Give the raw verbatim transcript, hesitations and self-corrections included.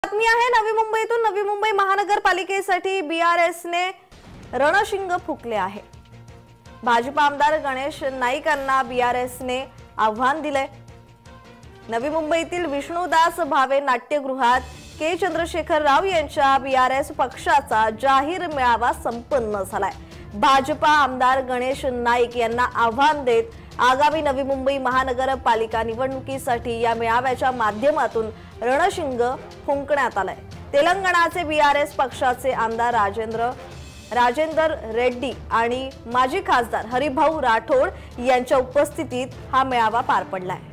बातमी आहे नवी मुंबईतून। नवी मुंबई महानगरपालिकेसाठी बीआरएसने रणशिंग फुंकले आहे। भाजपा आमदार गणेश नाईकांना बीआरएसने आव्हान दिले। नवी मुंबईतील विष्णुदास भावे नाट्यगृहात के चंद्रशेखर राव यांच्या बीआरएस पक्षाचा जाहीर मेळावा संपन्न झालाय। भाजपा आमदार गणेश नाईक यांना आव्हान देत आगामी नवी मुंबई महानगरपालिका निवडणुकीसाठी या मेळाव्याच्या माध्यमातून रणशिंग फुंकण्यात आलाय। तेलंगणाचे बीआरएस पक्षाचे आमदार राजेंद्र राजेंदर रेड्डी आणि माजी खासदार हरिभाऊ राठोड यांच्या उपस्थितीत हा मेळावा पार पडलाय।